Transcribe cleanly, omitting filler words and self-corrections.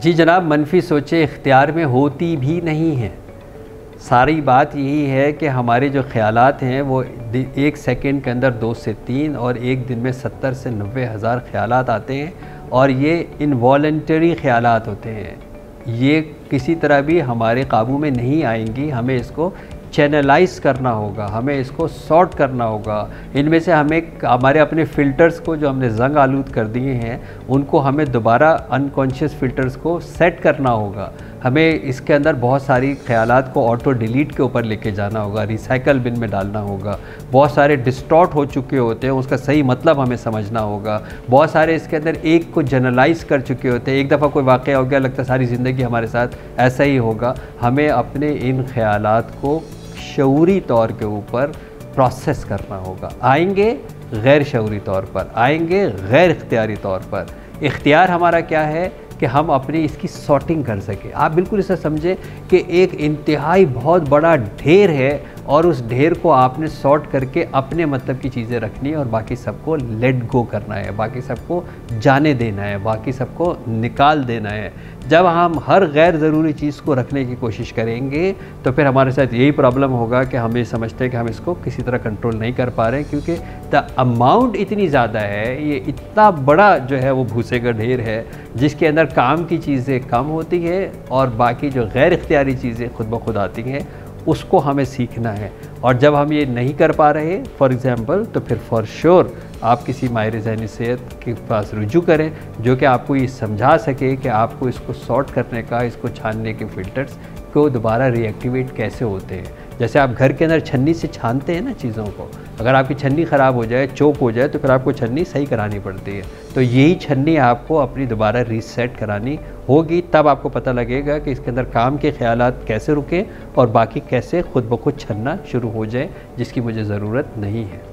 जी जनाब, मनफी सोचें इख्तियार में होती भी नहीं हैं। सारी बात यही है कि हमारे जो ख़यालात हैं वो एक सेकंड के अंदर 2 से 3 और एक दिन में 70 से 90 हज़ार ख़यालात आते हैं और ये इनवॉलंटरी ख़यालात होते हैं। ये किसी तरह भी हमारे काबू में नहीं आएंगी। हमें इसको चैनलाइज करना होगा, हमें इसको सॉर्ट करना होगा। इनमें से हमें हमारे अपने फ़िल्टर्स को जो हमने ज़ंग आलूद कर दिए हैं उनको हमें दोबारा अनकॉन्शियस फ़िल्टर्स को सेट करना होगा। हमें इसके अंदर बहुत सारी ख़यालात को ऑटो डिलीट के ऊपर लेके जाना होगा, रिसाइकल बिन में डालना होगा। बहुत सारे डिस्टॉर्ट हो चुके होते हैं, उसका सही मतलब हमें समझना होगा। बहुत सारे इसके अंदर एक को जनरलाइज़ कर चुके होते हैं। एक दफ़ा कोई वाक़या हो गया, लगता है सारी ज़िंदगी हमारे साथ ऐसा ही होगा। हमें अपने इन ख़यालात को शऊरी तौर के ऊपर प्रोसेस करना होगा। आएंगे गैर शऊरी तौर पर, आएंगे गैर इख्तियारी तौर पर। इख्तियार हमारा क्या है कि हम अपनी इसकी सॉर्टिंग कर सकें। आप बिल्कुल इसे समझें कि एक इंतहाई बहुत बड़ा ढेर है और उस ढेर को आपने सॉर्ट करके अपने मतलब की चीज़ें रखनी है और बाकी सबको लेट गो करना है, बाकी सबको जाने देना है, बाकी सबको निकाल देना है। जब हम हर गैर ज़रूरी चीज़ को रखने की कोशिश करेंगे तो फिर हमारे साथ यही प्रॉब्लम होगा कि हम ये समझते हैं कि हम इसको किसी तरह कंट्रोल नहीं कर पा रहे हैं, क्योंकि द अमाउंट इतनी ज़्यादा है, ये इतना बड़ा जो है वो भूसे का ढेर है जिसके अंदर काम की चीज़ें कम होती है और बाकी जो गैर इख्तियारी चीज़ें खुद ब खुद आती हैं उसको हमें सीखना है। और जब हम ये नहीं कर पा रहे फॉर एग्ज़ाम्पल, तो फिर फॉर श्योर आप किसी माहिर ज़हनी सेहत के पास रुजू करें जो कि आपको ये समझा सके कि आपको इसको सॉर्ट करने का, इसको छानने के फ़िल्टर्स को दोबारा रीएक्टिवेट कैसे होते हैं। जैसे आप घर के अंदर छन्नी से छानते हैं ना चीज़ों को, अगर आपकी छन्नी ख़राब हो जाए, चोक हो जाए, तो फिर आपको छन्नी सही करानी पड़ती है। तो यही छन्नी आपको अपनी दोबारा रीसेट करानी होगी, तब आपको पता लगेगा कि इसके अंदर काम के ख़यालात कैसे रुकें और बाकी कैसे खुद ब खुद छनना शुरू हो जाए जिसकी मुझे ज़रूरत नहीं है।